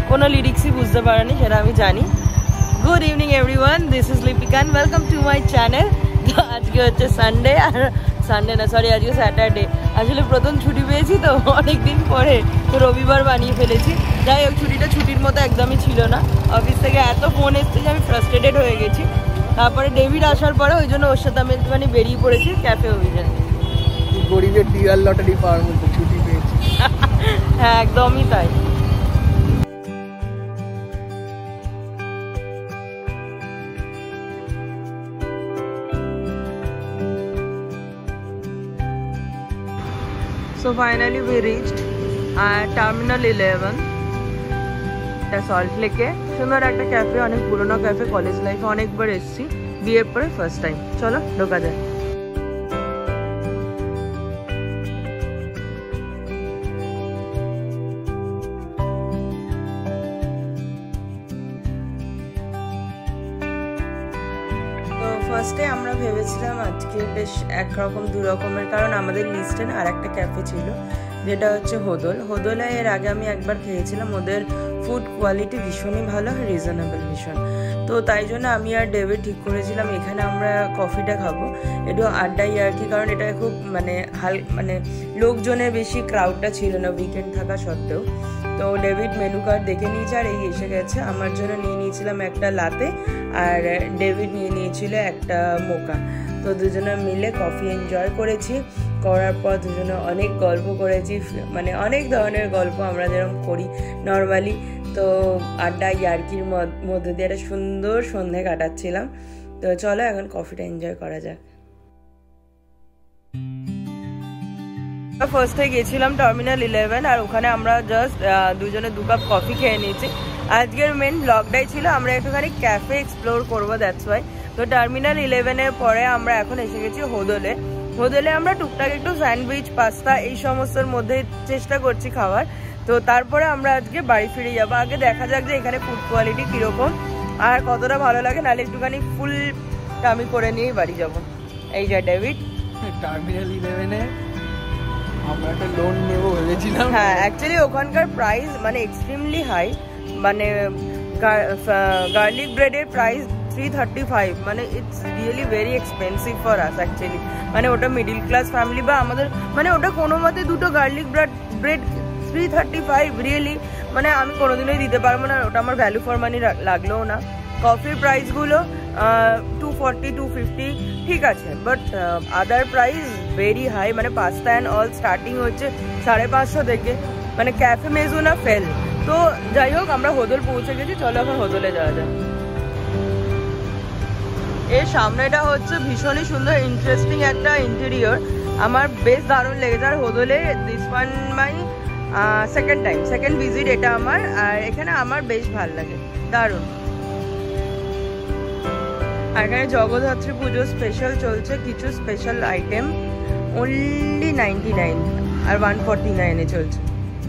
কোনো লিরিক্সই বুঝতে পারেনি, সেটা আমি জানি। Good evening everyone, this is Lipika and welcome to my channel. তো আজকে হচ্ছে সানডে, আর সানডে না সরি আজকে স্যাটারডে। আসলে প্রথম ছুটি পেয়েছি তো অনেক দিন পরে, তো রবিবার বানিয়ে ফেলেছি। যাই হোক, ছুটিটা ছুটির মতো একদমই ছিল না। অফিস থেকে এত ফোন এসছে যে আমি ফ্রাস্ট্রেটেড হয়ে গেছি। তারপরে ডেভিড আসার পরে ওই জন্য ওর সাথে আমি একটুখানি বেরিয়ে পড়েছি ক্যাফে অভিযান। গরিবের ডিয়ার লটারি পাওয়ার মতো ছুটি পেয়েছি। হ্যাঁ একদমই তাই। So finally we reached Terminal 11, salt লেকে। সুন্দর একটা ক্যাফে, অনেক পুরোনো ক্যাফে, কলেজ লাইফে অনেকবার এসেছি, বিয়ের পরে ফার্স্ট টাইম। চলো ঢোকা যায়। ফার্স্টে আমরা ভেবেছিলাম আজকে বেশ একরকম দু রকমের, কারণ আমাদের লিস্টে না আর একটা ক্যাফে ছিল যেটা হচ্ছে হোদলে। এর আগে আমি একবার খেয়েছিলাম, ওদের ফুড কোয়ালিটি ভীষণই ভালো, রিজনেবল ভীষণ। তো তাই জন্য আমি আর ডেভিড ঠিক করেছিলাম এখানে আমরা কফিটা খাবো, একটু আড্ডাই আর কি, কারণ এটা খুব মানে লোকজনের বেশি ক্রাউডটা ছিল না উইকেন্ড থাকা সত্ত্বেও। তো ডেভিড মেনু কার্ড দেখে নিয়েছে আর এই এসে গেছে। আমার জন্য নিয়ে নিয়েছিলাম একটা লাতে, আর ডেভিড নিয়ে নিয়েছিল একটা মোকা। তো দুজনে মিলে কফি এনজয় করেছি। করার পর দুজনে অনেক গল্প করেছি, মানে অনেক ধরনের গল্প আমরা যেরকম করি নর্মালি। তো আড্ডা ইয়ার্কির মধ্যে দিয়ে একটা সুন্দর সন্ধে কাটাচ্ছিলাম। তো চলো এখন কফিটা এনজয় করা যাক। ফার্স্টে গেছিলাম টার্মিনাল 11, আর ওখানে আমরা জাস্ট দুজনে 2 কাপ কফি খেয়ে নিয়েছি। আজকের মেন ব্লগটাই ছিল আমরা একটুখানি ক্যাফে এক্সপ্লোর করবো, দ্যাটস ওয়াই। তো টার্মিনাল 11-এর পরে আমরা এখন এসে গেছি হোদলে আমরা টুকটাক একটু স্যান্ডউইচ, পাস্তা এই সমস্তর মধ্যে চেষ্টা করছি খাওয়ার। তো তারপরে আমরা আজকে বাড়ি ফিরে যাবো। আগে দেখা যাক যে এখানে ফুড কোয়ালিটি কিরকম আর কতটা ভালো লাগে, নাহলে একটুখানি ফুল টামি করে নিয়েই বাড়ি যাবো। এই যা ডেভিড, টার্মিনাল 11-এ আমরা একটা লোন নেবো ভেবেছিলাম। হ্যাঁ অ্যাকচুয়ালি ওখানকার প্রাইস মানে এক্সট্রিমলি হাই, মানে গার্লিক ব্রেডের প্রাইস 335, মানে it's really very expensive for us actually. মানে ওটা মিডিল ক্লাস ফ্যামিলি বা আমাদের, মানে ওটা কোনো মতে 2টো গার্লিক ব্রেড 335 রিয়েলি, মানে আমি কোনোদিনই দিতে পারবো না, ওটা আমার ভ্যালু ফর মানি লাগলোও না। কফির প্রাইসগুলো 240 250 ঠিক আছে, but other price very high, মানে পাস্তা অ্যান্ড অল স্টার্টিং হচ্ছে 550 থেকে, মানে ক্যাফে মেজুনা ফেল। তো যাই হোক, আমরা হোদল পৌঁছে গেছি, চলো এখন হোদলে যাওয়া যায়। এর সামনেটা হচ্ছে ভীষণই সুন্দর ইন্টারেস্টিং একটা ইন্টেরিয়র, আমার বেশ দারুণ লেগেছে। আর হোদলে this one my second visit এটা আমার, আর এখানে আমার বেশ ভালো লাগে, দারুণ। আর এখানে জগদ্ধাত্রী পুজো স্পেশাল চলছে, কিছু স্পেশাল আইটেম অনলি 99 আর 149-এ চলছে।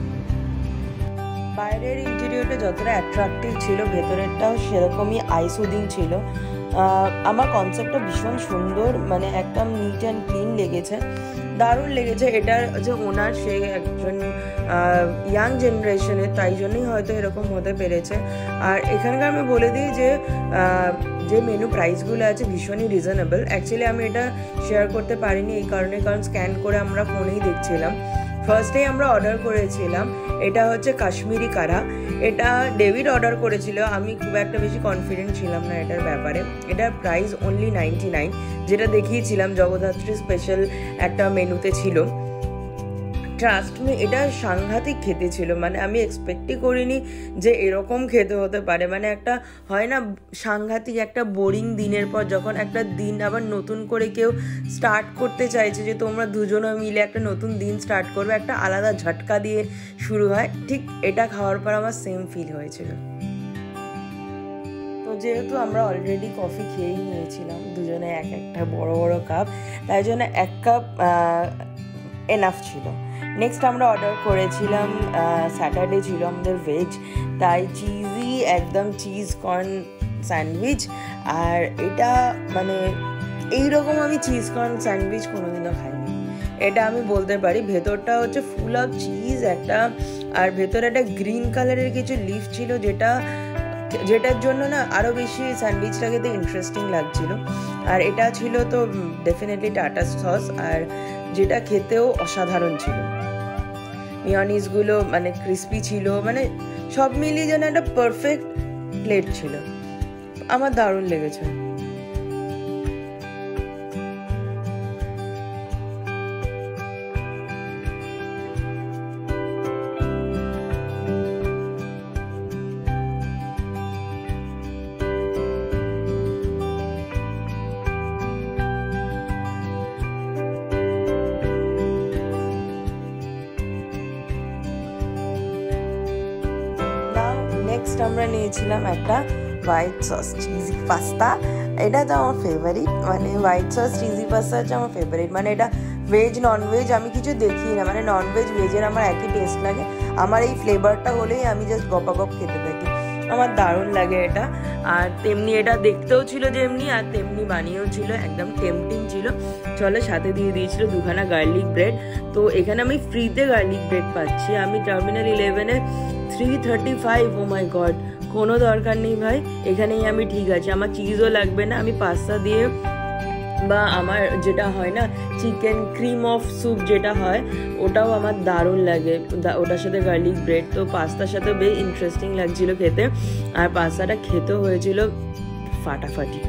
বাইরের ইন্টেরিয়রটা যতটা অ্যাট্রাকটিভ ছিল, ভেতরেরটাও সেরকমই আইসুদিং ছিল। আমার কনসেপ্টটা ভীষণ সুন্দর, মানে একদম নিট অ্যান্ড ক্লিন লেগেছে, দারুণ লেগেছে। এটার যে ওনার, সে একজন ইয়াং জেনারেশনের, তাই জন্যই হয়তো এরকম হতে পেরেছে। আর এখানকার আমি বলে দিই যে মেনু প্রাইসগুলো আছে ভীষণই রিজনেবল। অ্যাকচুয়ালি আমি এটা শেয়ার করতে পারিনি এই কারণে, কারণ স্ক্যান করে আমরা ফোনেই দেখছিলাম। ফার্স্টেই আমরা অর্ডার করেছিলাম, এটা হচ্ছে কাশ্মীরি কারা। এটা ডেভিড অর্ডার করেছিল, আমি খুব একটা বেশি কনফিডেন্ট ছিলাম না এটার ব্যাপারে। এটার প্রাইস অনলি 99, যেটা দেখিয়েছিলাম জগদ্ধাত্রী স্পেশাল একটা মেনুতে ছিল। ট্রাস্ট মি, এটা সাংঘাতিক খেতে ছিল, মানে আমি এক্সপেক্টই করিনি যে এরকম খেতে হতে পারে। মানে একটা হয় না সাংঘাতিক একটা বোরিং দিনের পর যখন একটা দিন আবার নতুন করে কেউ স্টার্ট করতে চাইছে, যে তোমরা দুজনে মিলে একটা নতুন দিন স্টার্ট করবে, একটা আলাদা ঝটকা দিয়ে শুরু হয়, ঠিক এটা খাওয়ার পর আমার সেম ফিল হয়েছিল। তো যেহেতু আমরা অলরেডি কফি খেয়েই নিয়েছিলাম দুজনে একটা বড় বড় কাপ, তাই জন্য 1 কাপ এনাফ ছিল। নেক্সট আমরা অর্ডার করেছিলাম, স্যাটারডে ছিল আমাদের ভেজ, তাই চিজি একদম চিজ কর্ন স্যান্ডউইচ। আর এটা মানে এইরকম আমি চিজ কর্ন স্যান্ডউইচ কোনোদিনও খাইনি, এটা আমি বলতে পারি। ভেতরটা হচ্ছে ফুল অফ চিজ একটা, আর ভেতরে একটা গ্রিন কালারের কিছু লিফ ছিল যেটার জন্য না আরও বেশি স্যান্ডউইচটা খেতে ইন্টারেস্টিং লাগছিল। আর এটা ছিল তো ডেফিনেটলি টাটা সস, আর যেটা খেতেও অসাধারণ ছিল। মিওনিজগুলো মানে ক্রিস্পি ছিল, মানে সব মিলিয়ে যেন একটা পারফেক্ট প্লেট ছিল। আমার দারুণ লেগেছে। নেক্সট আমরা নিয়েছিলাম একটা হোয়াইট সস চিজি পাস্তা। এটা তো আমার ফেভারিট, মানে হোয়াইট সস চিজি পাস্তা হচ্ছে আমার ফেভারিট। মানে এটা ভেজ ননভেজ আমি কিছু দেখি না, মানে ননভেজ ভেজের আমার একই টেস্ট লাগে। আমার এই ফ্লেভারটা হলেই আমি জাস্ট গপাগপ খেতে থাকি, আমার দারুণ লাগে এটা। আর তেমনি এটা দেখতেও ছিল যেমনি, আর তেমনি বানিয়েও ছিল, একদম টেম্পটিং ছিল। চলো, সাথে দিয়ে দিয়েছিল দুখানা গার্লিক ব্রেড। তো এখানে আমি ফ্রিতে গার্লিক ব্রেড পাচ্ছি। আমি টার্মিনাল 11-এ 335। ও মাই গড, কোনো দরকার নেই ভাই, এখানেই আমি ঠিক আছে, আমার চিজও লাগবে না। আমি পাস্তা দিয়ে বা আমার যেটা হয় না চিকেন ক্রিম অফ স্যুপ যেটা হয়, ওটাও আমার দারুণ লাগে ওটার সাথে গার্লিক ব্রেড। তো পাস্তার সাথে বেশ ইন্টারেস্টিং লাগছিল খেতে, আর পাস্তাটা খেতেও হয়েছিল ফাটাফাটি।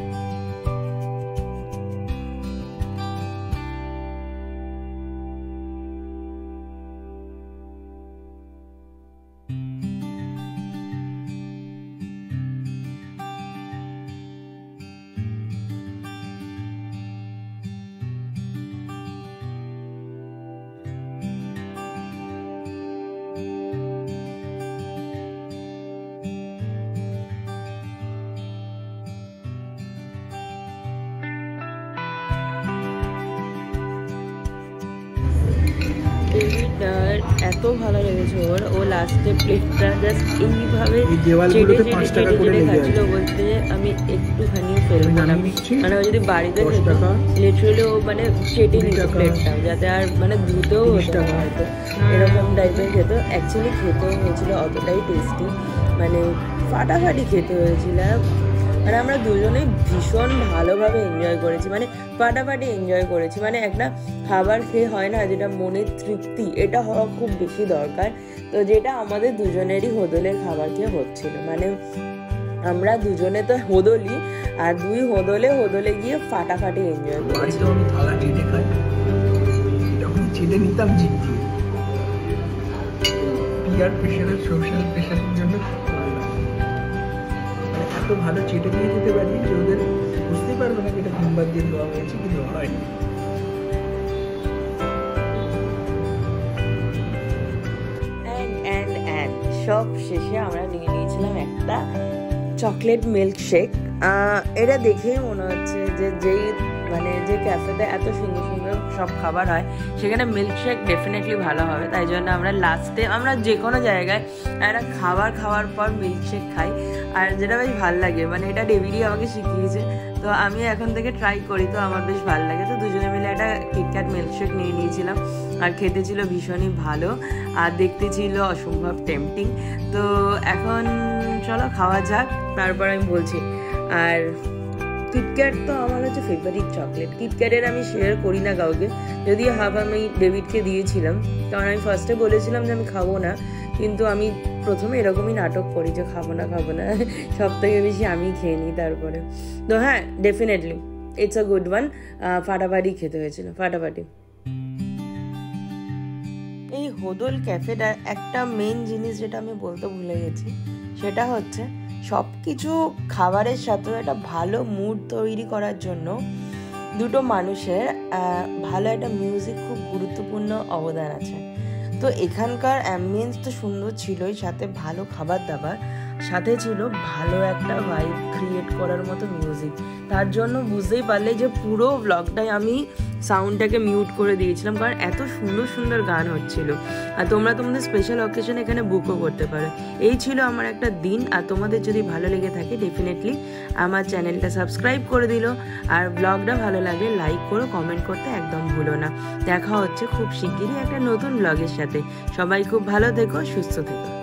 এত ভালো লেগেছে ওর, ও লাস্টে প্লেটটা জাস্ট এইভাবে চেটে খাচ্ছিল, বলতে আমি একটুখানিও ফেলবো না। মানে ও যদি বাড়িতে খেত লিটারালি ও মানে চেটে নিত প্লেটটা, যাতে আর মানে ধুতেও হতো না হয়তো, এরকম টাইপের খেত। অ্যাকচুয়ালি খেতেও হয়েছিল অতটাই টেস্টি, মানে ফাটাফাটি খেতে হয়েছিল। মানে আমরা দুজনেই ভীষণ ভালোভাবে এনজয় করেছি, মানে ফাটাফাটি এনজয় করেছি। মানে একটা খাবার খেয়ে হয় না যেটা মনের তৃপ্তি, এটা হওয়া খুব বেশি দরকার। তো যেটা আমাদের দুজনেরই হোদলের খাবার খেয়ে হচ্ছিল, মানে আমরা দুজনে তো হোদলি, আর দুই হোদলে গিয়ে ফাটাফাটি এনজয় করেছি। সোশ্যাল প্রেশারের জন্য এত ভালো চেটে নিয়ে যেতে পারি যে ওদের বুঝতে পারবে না এটা হিমবাদ দিয়ে দেওয়া হয়েছে কি দেওয়া হয়নি। সব শেষে আমরা নিয়ে নিয়েছিলাম একটা চকলেট মিল্ক শেক। এটা দেখেই মনে হচ্ছে যে যেই মানে যে ক্যাফেতে এত সুন্দর সুন্দর সব খাবার হয় সেখানে মিল্কশেক ডেফিনেটলি ভালো হবে। তাই জন্য আমরা লাস্টে আমরা যে কোনো জায়গায় একটা খাওয়ার পর মিল্কশেক খাই, আর যেটা বেশ ভালো লাগে। মানে এটা ডেভিডই আমাকে শিখিয়েছে, তো আমি এখন থেকে ট্রাই করি, তো আমার বেশ ভালো লাগে। তো দুজনে মিলে একটা কিটক্যাট মিল্কশেক নিয়ে নিয়েছিলাম, আর খেতে ছিল ভীষণই ভালো, আর দেখতে ছিল অসম্ভব টেম্পটিং। তো এখন চলো খাওয়া যাক, তারপর আমি বলছি। আর কিটক্যাট তো আমার হচ্ছে ফেভারিট চকলেট। কিটক্যাটের আমি শেয়ার করি না কাউকে, যদিও হাফ আমি ডেভিডকে দিয়েছিলাম, কারণ আমি ফার্স্টে বলেছিলাম যে আমি খাবো না, কিন্তু আমি প্রথমে এরকমই নাটক করি যে খাবো না সব থেকে বেশি আমি খেয়ে নিই তারপরে। তো হ্যাঁ, definitely it's a good one. ফাটাফাটি খেতে হয়েছিল, ফাটাফাটি। এই হোদল ক্যাফেটার একটা মেন জিনিস যেটা আমি বলতে ভুলে গেছি, সেটা হচ্ছে সব কিছু খাবারের সাথে একটা ভালো মুড তৈরি করার জন্য দুটো মানুষের ভালো একটা মিউজিক খুব গুরুত্বপূর্ণ অবদান আছে। তো এখানকার অ্যাম্বিয়েন্স তো সুন্দর ছিলই, সাথে ভালো খাবার দাবার, সাথে ছিল ভালো একটা ভাইব ক্রিয়েট করার মতো মিউজিক। তার জন্য বুঝতেই পারলে যে পুরো ব্লগটাই আমি সাউন্ডটাকে মিউট করে দিয়েছিলাম, কারণ এত সুন্দর সুন্দর গান হচ্ছিল। আর তোমরা তোমাদের স্পেশাল অকেশন এখানে বুকও করতে পারো। এই ছিল আমার একটা দিন। আর তোমাদের যদি ভালো লেগে থাকে ডেফিনেটলি আমার চ্যানেলটা সাবস্ক্রাইব করে দিল, আর ব্লগটা ভালো লাগলে লাইক করো, কমেন্ট করতে একদম ভুলো না। দেখা হচ্ছে খুব শিগগিরই একটা নতুন ব্লগের সাথে। সবাই খুব ভালো থেকো, সুস্থ থেকো।